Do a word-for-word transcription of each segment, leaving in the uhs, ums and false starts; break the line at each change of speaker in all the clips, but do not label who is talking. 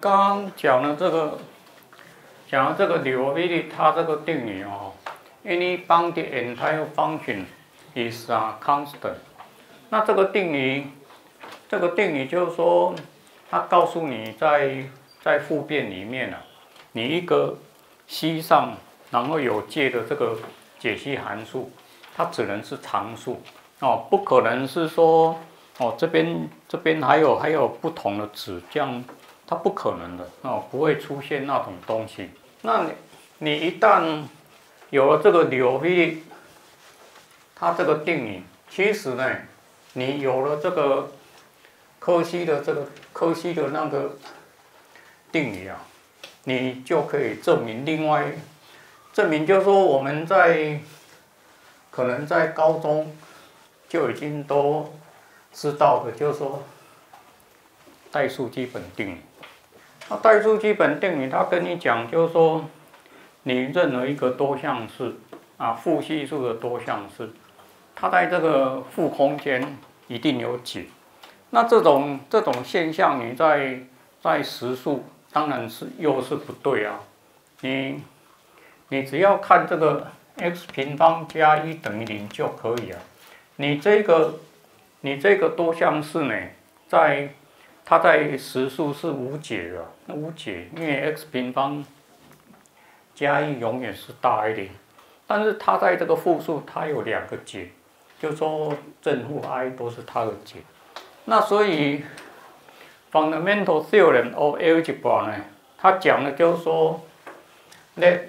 刚刚讲的这个，讲的这个 Liouville 它这个定理哦 ，any bounded entire function is a constant。那这个定理，这个定理就是说，它告诉你在在复变里面啊，你一个西上然后有界的这个解析函数，它只能是常数哦，不可能是说哦这边这边还有还有不同的值，这样它不可能的哦，不会出现那种东西。那你你一旦有了这个Liouville它这个定理，其实呢，你有了这个柯西的这个柯西的那个定理啊，你就可以证明另外证明，就是说我们在可能在高中就已经都知道的，就是说代数基本定理。那代数基本定理，它跟你讲，就是说你任何一个多项式啊，负系数的多项式，它在这个负空间一定有解。那这种这种现象，你在在实数当然是又是不对啊。你你只要看这个 x 平方加一等于零就可以了。你这个你这个多项式呢，在它在实数是无解的，无解，因为 x 平方加一永远是大于零。但是它在这个复数，它有两个解，就是说正负 i 都是它的解。那所以 fundamental theorem of algebra 呢，它讲的就是说 let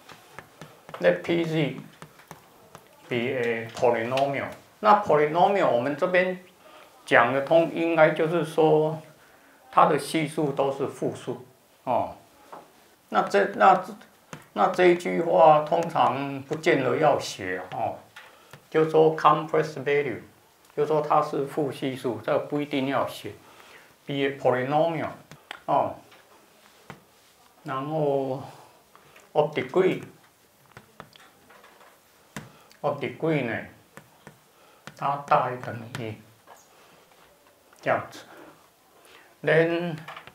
let Pz be a polynomial。那 polynomial 我们这边讲的通应该就是说它的系数都是负数哦。那这那那这一句话通常不见得要写哦，就说 complex value， 就说它是负系数，这个不一定要写。be a polynomial 哦，然后 of degree of degree 呢，它大于等于一，这样子。then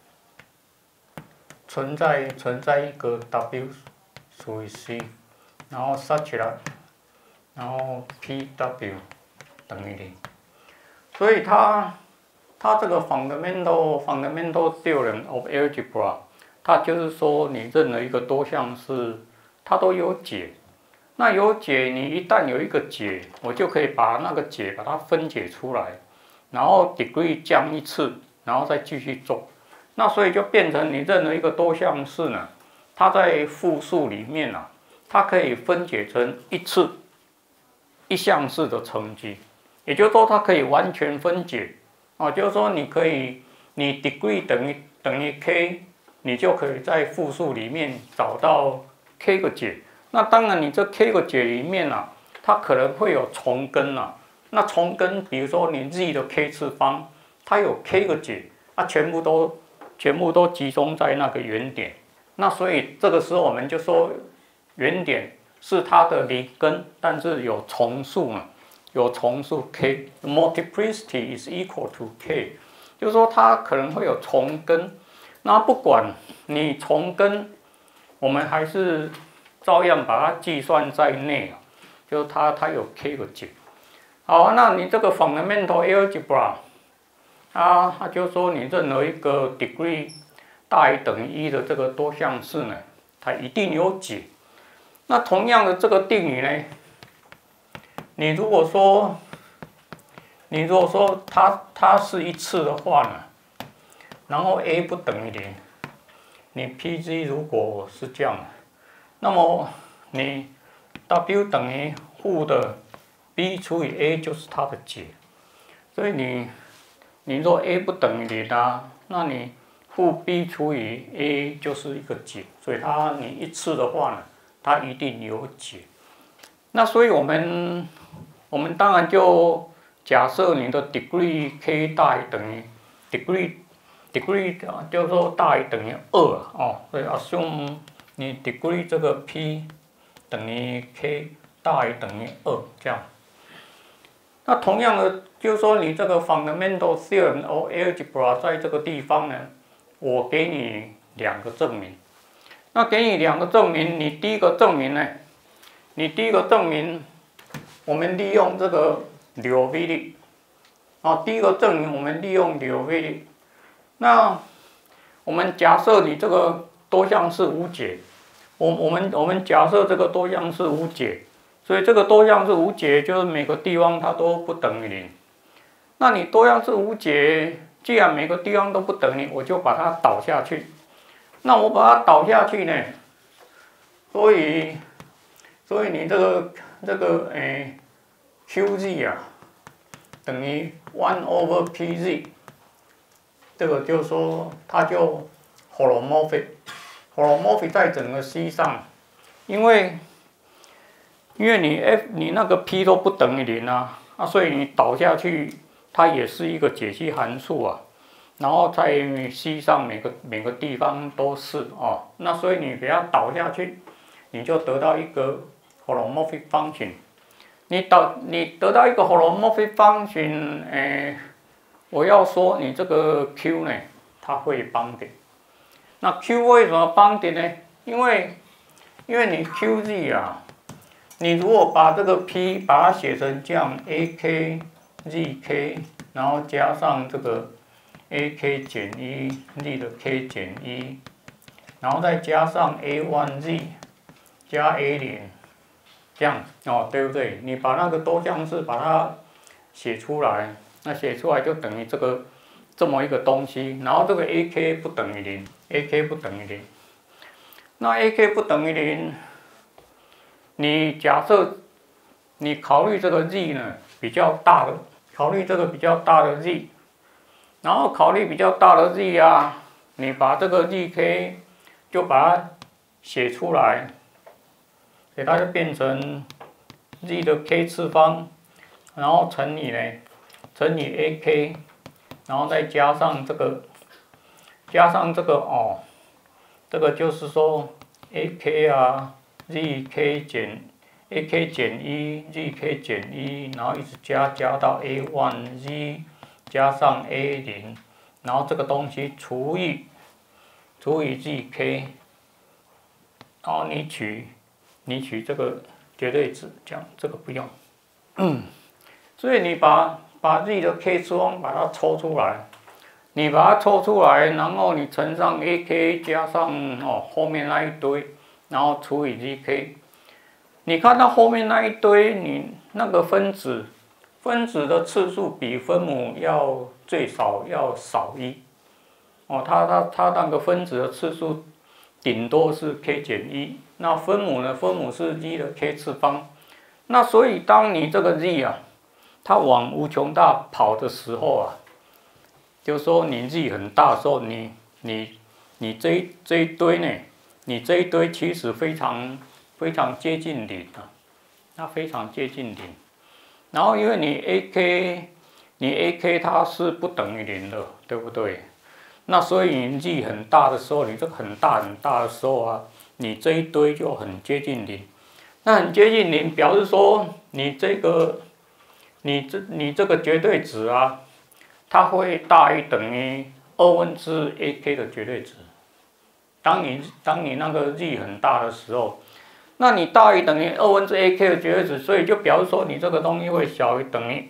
存在存在一个 w 除以 c， 然后 such that， 然后 pw 等于零，所以它它这个 fundamental fundamental theorem of algebra， 它就是说你任何一个多项式它都有解。那有解，你一旦有一个解，我就可以把那个解把它分解出来，然后 degree 降一次，然后再继续做。那所以就变成你任何一个多项式呢，它在复数里面啊，它可以分解成一次一项式的乘积，也就是说它可以完全分解啊，就是说你可以你 degree 等于等于 k， 你就可以在复数里面找到 k 个解。那当然你这 k 个解里面啊，它可能会有重根啊。那重根，比如说你 z 的 k 次方，它有 k 个解，它全部都全部都集中在那个原点。那所以这个时候我们就说，原点是它的离根，但是有重数嘛，有重数 k，multiplicity is equal to k， 就是说它可能会有重根。那不管你重根，我们还是照样把它计算在内啊，就是它它有 k 个解。好，那你这个 fundamental algebra， 它它就说你任何一个 degree 大于等于一的这个多项式呢，它一定有解。那同样的这个定理呢，你如果说你如果说它它是一次的话呢，然后 a 不等于零，你 Pz 如果是这样，那么你 w 等于负的 b 除以 a 就是它的解。所以你你若 a 不等于零啊，那你负 b 除以 a 就是一个解。所以它你一次的话呢，它一定有解。那所以我们我们当然就假设你的 degree k 大于等于 degree degree 就是说大于等于二哦，所以 assume 你 degree 这个 p 等于 k 大于等于二这样。那同样的就是说你这个 fundamental theorem of algebra 在这个地方呢， 我给你两个证明。那给你两个证明，你第一个证明呢？你第一个证明，我们利用这个柳微粒。啊，第一个证明我们利用柳微粒。那我们假设你这个多项式无解，我我们我们假设这个多项式无解，所以这个多项式无解就是每个地方它都不等于零。那你多项式无解，既然每个地方都不等于，我就把它导下去。那我把它导下去呢，所以，所以你这个这个诶 ，Q Z 啊，等于 one over P Z， 这个就是说它就 holomorphic，holomorphic 在整个 C 上，因为因为你 F 你那个 P 都不等于零啊，啊，所以你导下去，它也是一个解析函数啊。然后在 C 上每个每个地方都是哦，那所以你给它导下去，你就得到一个 holomorphic function。你导你得到一个 holomorphic function， 诶，我要说你这个 Q 呢，它会 bounded。那 Q 为什么 bounded 呢？因为因为你 Q Z 啊，你如果把这个 P 把它写成这样 A K Z K， 然后加上这个A K 减一 Z 的 K 减一，然后再加上 A 一 Z 加 A 零，这样哦，对不对？你把那个多项式把它写出来，那写出来就等于这个这么一个东西，然后这个 A K 不等于零 ，A K 不等于零，那 A K 不等于零，你假设你考虑这个 Z 呢比较大的，考虑这个比较大的 Z。然后考虑比较大的 Z 啊，你把这个 Z K 就把它写出来，给它就变成 Z 的 K 次方，然后乘以呢，乘以 A K， 然后再加上这个，加上这个哦，这个就是说 A K 啊 ，Z K 减 A K 减一 ，Z K 减一，然后一直加加到 A 一 Z。加上 A 零，然后这个东西除以除以 Z K， 然后你取你取这个绝对值，这样这个不用。嗯，所以你把把 Z 的 K 次方把它抽出来，你把它抽出来，然后你乘上 A K 加上哦后面那一堆，然后除以 Z K， 你看到后面那一堆，你那个分子。分子的次数比分母要最少要少一，哦，它它它那个分子的次数顶多是 k 减一，那分母呢？分母是 z 的 k 次方，那所以当你这个 z 啊，它往无穷大跑的时候啊，就是说你 z 很大的时候，你你你这一这一堆呢，你这一堆其实非常非常接近零啊，它非常接近零。然后因为你 A K， 你 A K 它是不等于零的，对不对？那所以你 Z 很大的时候，你这个很大很大的时候啊，你这一堆就很接近零。那很接近零，表示说你这个，你这你这个绝对值啊，它会大于等于二分之 A K 的绝对值。当你当你那个 Z 很大的时候。那你大于等于二分之 A K 的绝对值，所以就表示说你这个东西会小于等于，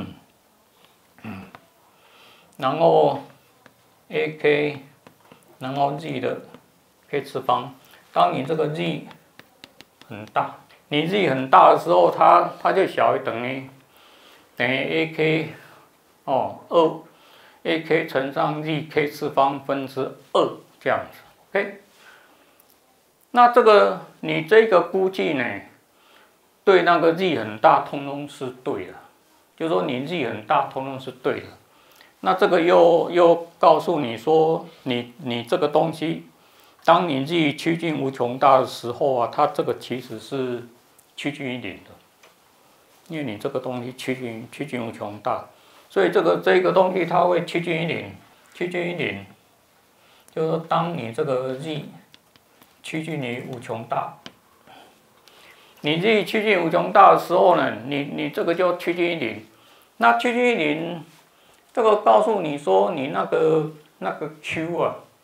然后 A K， 然后 Z 的 K 次方。当你这个 Z 很大，你 Z 很大的时候，它它就小于等于等于 A K 哦二 A K 乘上 Z K 次方分之二这样子 ，OK。那这个你这个估计呢，对那个 Z 很大，通通是对的，就是说你 Z 很大，通通是对的。那这个又又告诉你说，你你这个东西，当你 Z 趋近无穷大的时候啊，它这个其实是趋近于零的，因为你这个东西趋近趋近无穷大，所以这个这个东西它会趋近于零，趋近于零，就是说当你这个 Z趋近于无穷大，你自己趋近无穷大的时候呢，你你这个就趋近于零。那趋近于零，这个告诉你说你那个那个 Q 啊，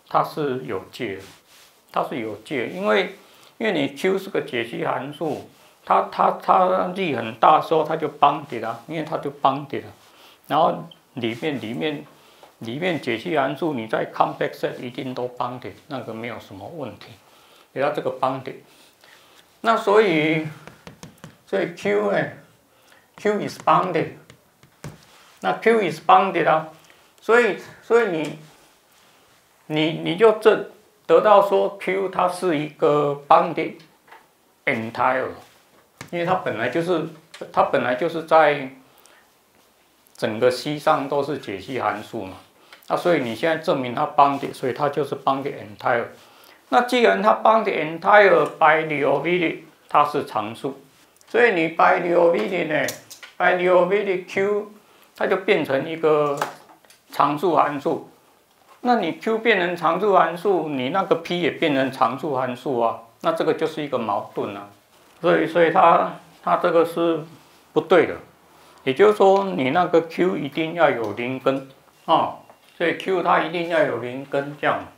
它是有界的，它是有界，因为因为你 Q 是个解析函数，它它它力很大的时候，它就帮点了，因为它就帮点了，然后里面里面里面解析函数，你在 complex set 一定都帮点，那个没有什么问题，给它这个帮点，那所以所以 Q 呢 ，Q is bounded， 那 Q is bounded 啊，所以所以你你你就这得到说 Q 它是一个 bounded entire， 因为它本来就是它本来就是在整个 C 上都是解析函数嘛，那所以你现在证明它 bounded， 所以它就是 bounded entire。那既然它 bounded entire by Liouville 它是常数，所以你 by Liouville 呢 by Liouville Q 它就变成一个常数函数。那你 Q 变成常数函数，你那个 P 也变成常数函数啊，那这个就是一个矛盾啊。所以所以它它这个是不对的，也就是说你那个 Q 一定要有零根啊、哦，所以 Q 它一定要有零根这样。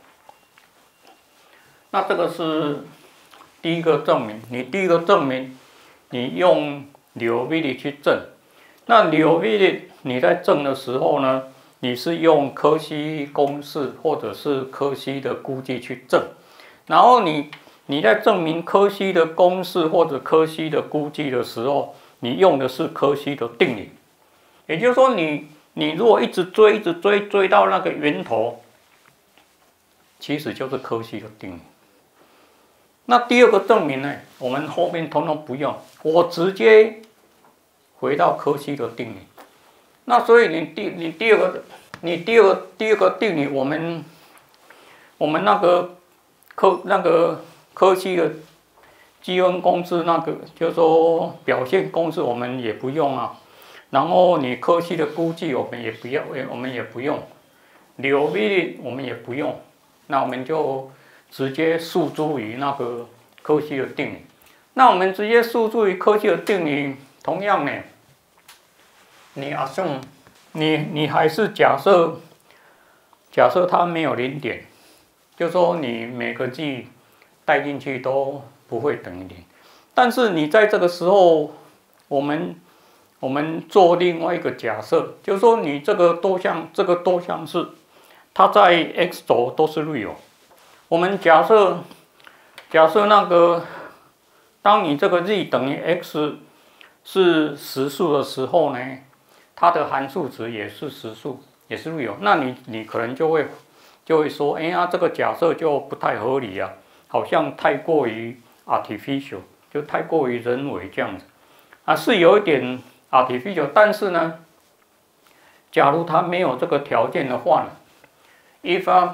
那这个是第一个证明，你第一个证明，你用Liouville去证。那Liouville你在证的时候呢，你是用柯西公式或者是柯西的估计去证，然后你你在证明柯西的公式或者柯西的估计的时候，你用的是柯西的定理，也就是说你你如果一直追一直追追到那个源头，其实就是柯西的定理。那第二个证明呢，我们后面统统不用，我直接回到柯西的定理。那所以你第你第二个你第二个第二个定理，我们我们那个柯那个柯西的积分公式，那个就是说表现公式我们也不用啊。然后你柯西的估计我们也不要，我们也不用，Liouville我们也不用，那我们就直接诉诸于那个柯西的定理。那我们直接诉诸于柯西的定理，同样呢，你 assume 你你还是假设假设它没有零点，就说你每个 G 带进去都不会等于零。但是你在这个时候，我们我们做另外一个假设，就是说你这个多项这个多项式，它在 x 轴都是 real。我们假设假设那个，当你这个 z 等于 x 是实数的时候呢，它的函数值也是实数，也是 real。那你你可能就会就会说，哎呀，这个假设就不太合理啊，好像太过于 artificial， 就太过于人为这样子啊，是有一点 artificial。但是呢，假如它没有这个条件的话呢 ，if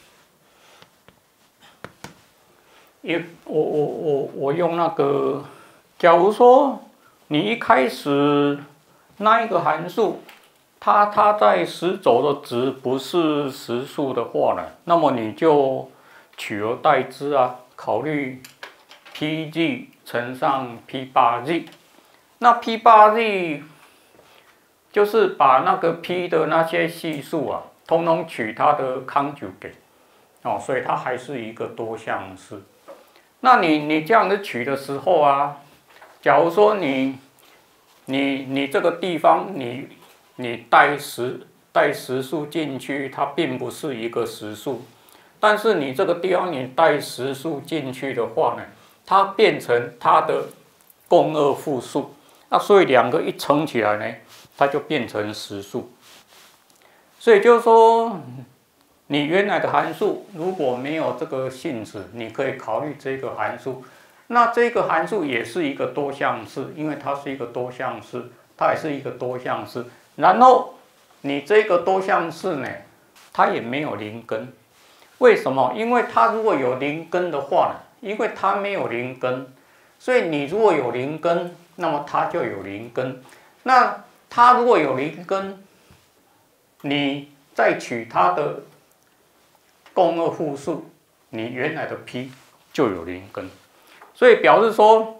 if 我我我我用那个，假如说你一开始那一个函数，它它在实轴的值不是实数的话呢，那么你就取而代之啊，考虑 P G 乘上 P 八 Z， 那 P 八 Z 就是把那个 P 的那些系数啊，通通取它的 conjugate， 哦，所以它还是一个多项式。那你你这样子取的时候啊，假如说你你你这个地方你你带实带实数进去，它并不是一个实数，但是你这个地方你带实数进去的话呢，它变成它的共二复数，那所以两个一乘起来呢，它就变成实数。所以就是说，你原来的函数如果没有这个性质，你可以考虑这个函数。那这个函数也是一个多项式，因为它是一个多项式，它也是一个多项式。然后你这个多项式呢，它也没有零根。为什么？因为它如果有零根的话呢，因为它没有零根，所以你如果有零根，那么它就有零根。那它如果有零根，你再取它的共二复数，你原来的 P 就有零根。所以表示说，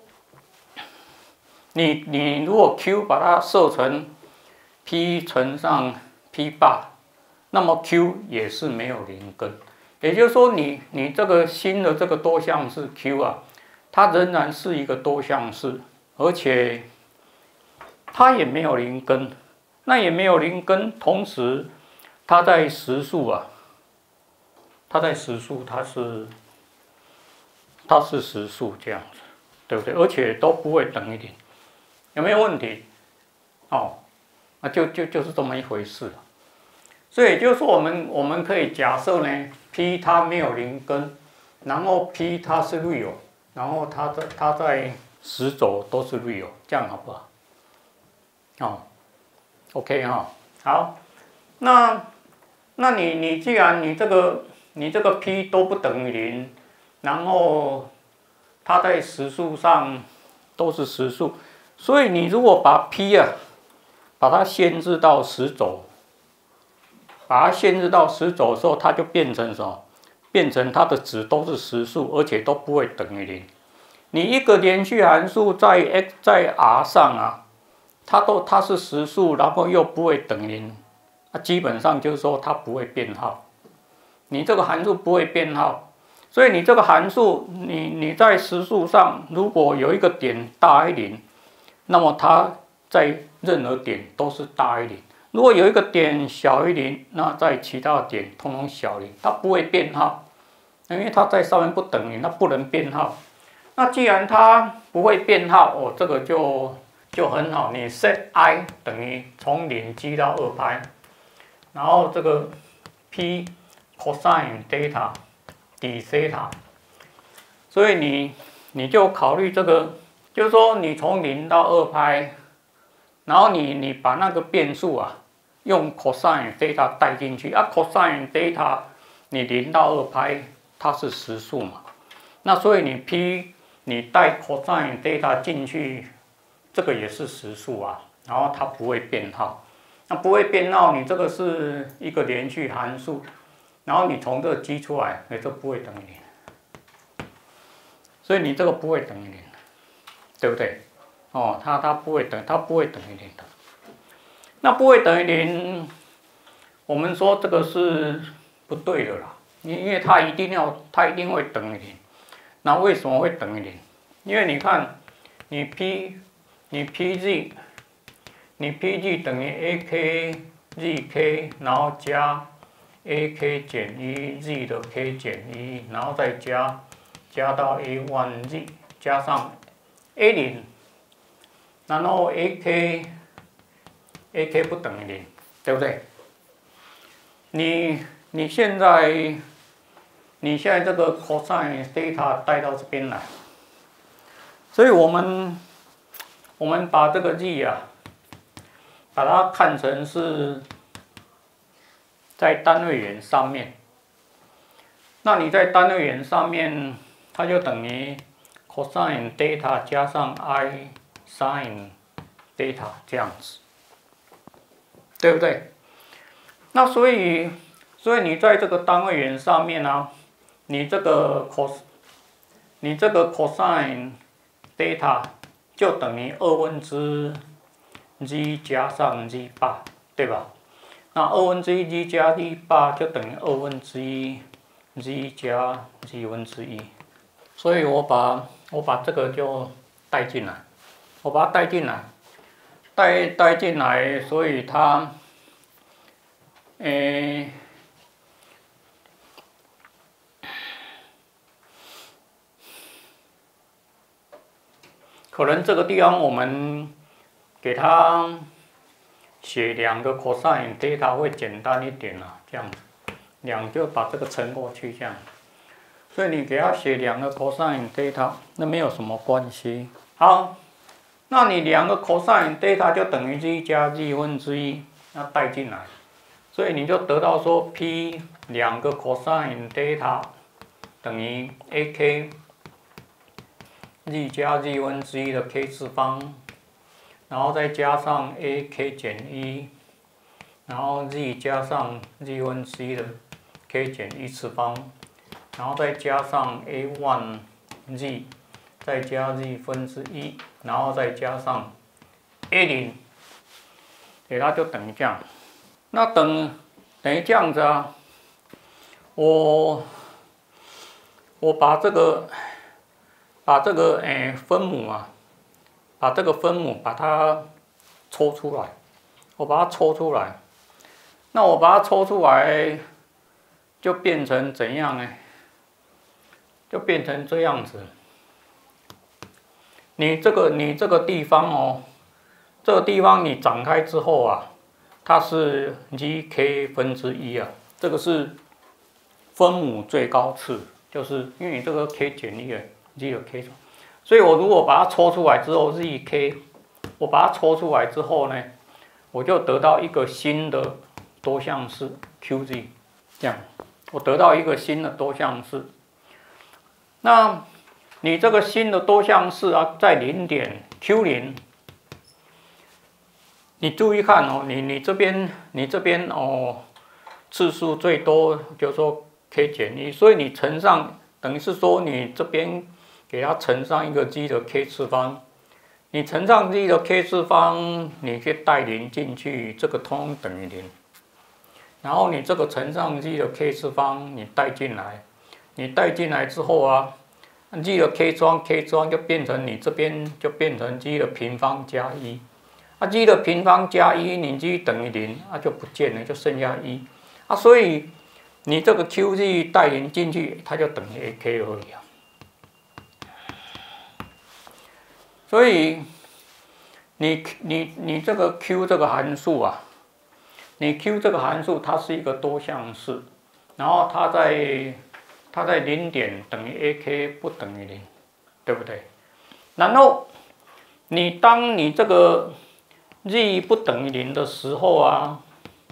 你你如果 Q 把它设成 P 乘上 P 八，那么 Q 也是没有零根， 也就是说你，你你这个新的这个多项式 Q 啊，它仍然是一个多项式，而且它也没有零根，那也没有零根，同时它在实数啊，它在实数它是它是实数这样子，对不对？而且都不会等于零，有没有问题？哦，那就就就是这么一回事。所以就是说，我们我们可以假设呢 ，P 它没有零根，然后 P 它是 real， 然后它在它在实轴都是 real， 这样好不好？哦 ，OK 哈、哦，好，那那你你既然你这个你这个 P 都不等于零，然后它在实数上都是实数，所以你如果把 P 啊，把它限制到实轴。把它限制到实轴的时候，它就变成什么？变成它的值都是实数，而且都不会等于零。你一个连续函数在 x 在 R 上啊，它都它是实数，然后又不会等于零，那基本上就是说它不会编号。你这个函数不会编号，所以你这个函数，你你在实数上如果有一个点大于零，那么它在任何点都是大于零。如果有一个点小于零，那在其他的点通通小于零，它不会编号，因为它在上面不等于，它不能编号。那既然它不会编号，哦，这个就就很好，你 set i 等于从零积到二派，然后这个 p cosine theta 底 theta， 所以你你就考虑这个，就是说你从零到二派，然后你你把那个变数啊。用 cosine theta 带进去啊 ，cosine theta 你零到二派它是实数嘛，那所以你 p 你带 cosine theta 进去，这个也是实数啊，然后它不会变号，那不会变号，你这个是一个连续函数，然后你从这个积出来，你这不会等于零，所以你这个不会等于零，对不对？哦，它它不会等，它不会等于零的。那不会等于零，我们说这个是不对的啦，因为它一定要，它一定会等于零。那为什么会等于零？因为你看，你 P， 你 Pz， 你 Pz 等于 ak zk， 然后加 ak 减一 z 的 k 减一，然后再加加到 a 一 z， 加上 a 零，然后 ak。ak 不等于零，对不对？你你现在你现在这个 cosine theta 带到这边来，所以我们我们把这个 z 啊，把它看成是在单位元上面。那你在单位元上面，它就等于 cosine theta 加上 i sin theta 这样子。对不对？那所以，所以你在这个单位元上面呢、啊，你这个 cos， 你这个 cosine theta 就等于二分之 z 加上 z 八，对吧？那二分之一 z 加 z 八就等于二分之一 z 加 z 分之一，所以我把我把这个就带进来，我把它带进来。带带进来，所以它，诶、欸，可能这个地方我们给它写两个 cosine theta 会简单一点啦，这样子，两就把这个乘过去这样，所以你给它写两个 cosine theta， 那没有什么关系。好。那你两个 cosine theta 就等于 z 加 z 分之一，那带进来，所以你就得到说 p 两个 cosine theta 等于 ak z 加 z 分之一的 k 次方，然后再加上 ak 减一，然后 z 加上 z 分之一的 k 减一次方，然后再加上 a 一 z， 再加 z 分之一。然后再加上 a 零，对，它就等于这样。那等等于这样子啊， 我我把这个把这个诶分母啊，把这个分母把它抽出来，我把它抽出来，那我把它抽出来就变成怎样呢？就变成这样子。你这个你这个地方哦，这个地方你展开之后啊，它是 g k 分之一啊，这个是分母最高次，就是因为你这个 k 减一了 g 的 k， 所以我如果把它抽出来之后 z k， 我把它抽出来之后呢，我就得到一个新的多项式 qz， 这样，我得到一个新的多项式。那你这个新的多项式啊，在零点 q 零，你注意看哦，你你这边你这边哦，次数最多就是说 k 减一，所以你乘上等于是说你这边给它乘上一个 g 的 k 次方，你乘上 g 的 k 次方，你可以带零进去，这个通通等于零。然后你这个乘上 g 的 k 次方，你带进来，你带进来之后啊。g 的 k 次方 k 次方就变成你这边就变成 g 的平方加一，啊 g 的平方加一，你 g 等于零，啊就不见了，就剩下一，啊所以你这个 qz 带零进去，它就等于 ak 而已啊。所以你你你这个 q 这个函数啊，你 q 这个函数它是一个多项式，然后它在它在零点等于 ak 不等于零，对不对？然后你当你这个 z 不等于零的时候啊，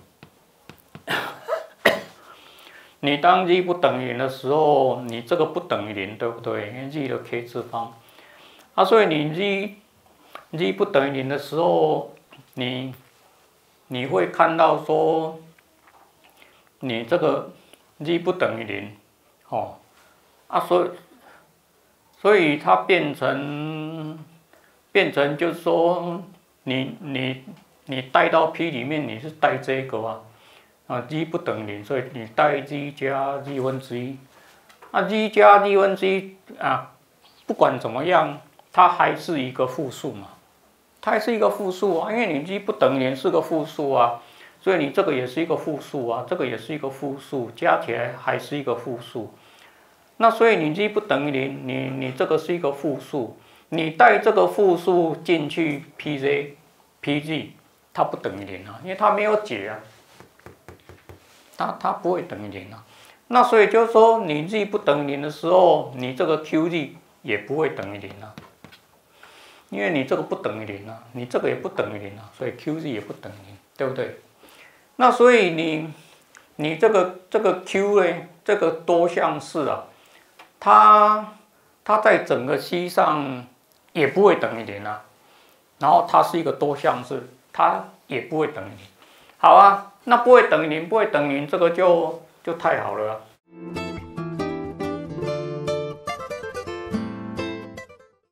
你当 z 不等于零的时候，你这个不等于零，对不对？因为 z 的 k 次方，啊，所以你 z z 不等于零的时候，你你会看到说，你这个 z 不等于零。哦，啊，所以，所以它变成变成就是说，你你你带到 P 里面，你是带这个啊，啊 g 不等于零，所以你带 g 加 g 分之一，啊 g 加 g 分之一啊，不管怎么样，它还是一个复数嘛，它还是一个复数啊，因为你 g 不等于零是个复数啊。所以你这个也是一个复数啊，这个也是一个复数，加起来还是一个复数。那所以你 g 不等于零，你你这个是一个复数，你带这个复数进去 pz，pz 它不等于零啊，因为它没有解啊，它它不会等于零啊。那所以就是说，你 z 不等于零的时候，你这个 qz 也不会等于零啊，因为你这个不等于零啊，你这个也不等于零啊，所以 qz 也不等于零，对不对？那所以你你这个这个 q 呢，这个多项式啊，它它在整个 C 上也不会等于零啊，然后它是一个多项式，它也不会等于零。好啊，那不会等于零，不会等于零，这个就就太好了啊。